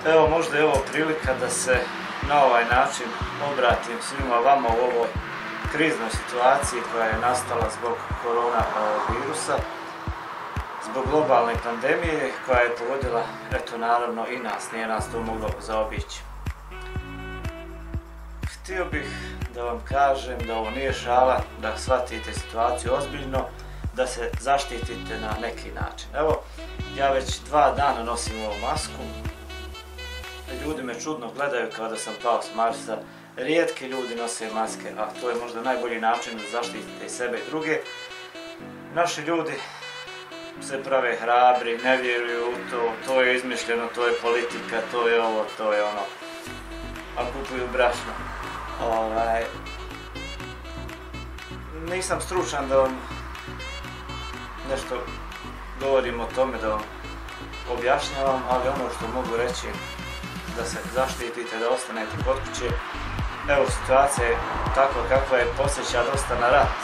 Evo, možda je ovo prilika da se na ovaj način obratim svima vama u ovoj kriznoj situaciji koja je nastala zbog koronavirusa, zbog globalne pandemije koja je pogodila, eto, naravno i nas, nije nas to moglo zaobići. Htio bih da vam kažem da ovo nije šala, da shvatite situaciju ozbiljno, da se zaštitite na neki način. Evo, ja već 2 dana nosim ovu masku. Ljudi me čudno gledaju kao da sam pao s Marsa. Rijetki ljudi nose maske, a to je možda najbolji način da zaštitite i sebe i druge. Naši ljudi se prave hrabri, ne vjeruju u to, to je izmišljeno, to je politika, to je ovo, to je ono. A kupuju brašno. Nisam stručan da vam nešto govorim o tome, da vam objašnjavam, ali ono što mogu reći da se zaštitite, da ostanete kod kuće. Evo, situacija je takva kakva je, podsjeća dosta na rat.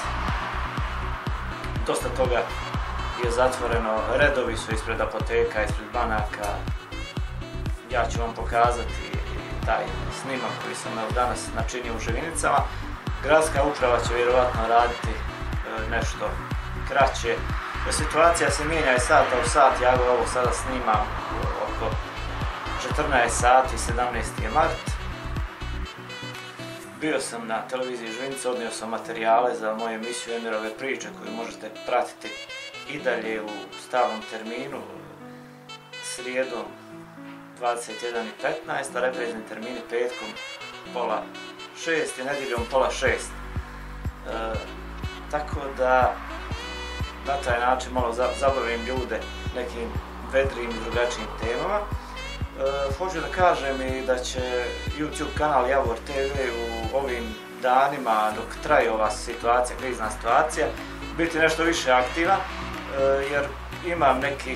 Dosta toga je zatvoreno, redovi su ispred apoteka, ispred banaka. Ja ću vam pokazati taj snimak koji sam danas načinio u Živinicama. Gradska uprava će vjerovatno raditi nešto kraće. Situacija se mijenja iz sata u sat, ja ovo sada snimam oko 14 sati, 17. je mart. Bio sam na televiziji Živinice, odnio sam materijale za moju emisiju Emirove priče koju možete pratiti i dalje u stalnom terminu, srijedom 21:15, a reprizni termini petkom 5:30 i nedjeljom 5:30. Tako da na taj način malo zabavim ljude nekim vedrijim i drugačijim temama. Hoću da kažem i da će YouTube kanal Javor TV u ovim danima dok traje ova situacija, krizna situacija, biti nešto više aktivan, jer imam nekih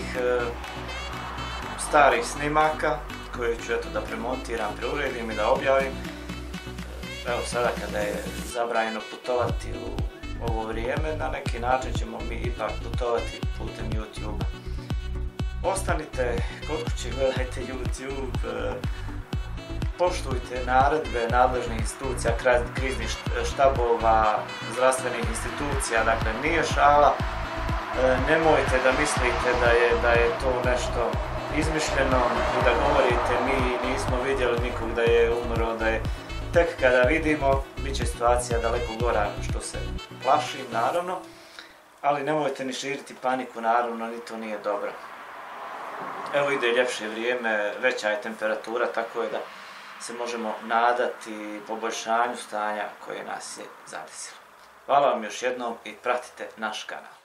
starih snimaka koje ću da premontiram, preuredim i da objavim. Evo, sada kada je zabranjeno putovati u ovo vrijeme, na neki način ćemo mi ipak putovati putem YouTube-a. Ostanite kod kuće, gledajte YouTube, poštujte naredbe nadležnih institucija, kriznih štabova, zdravstvenih institucija, dakle nije šala. Nemojte da mislite da je to nešto izmišljeno i da govorite mi nismo vidjeli nikog da je umro, da je tek kada vidimo bit će situacija daleko gora, što se plašim naravno, ali nemojte ni širiti paniku naravno, ni to nije dobro. Evo, ide ljepše vrijeme, veća je temperatura, tako je da se možemo nadati poboljšanju stanja koje nas je zadesilo. Hvala vam još jednom i pratite naš kanal.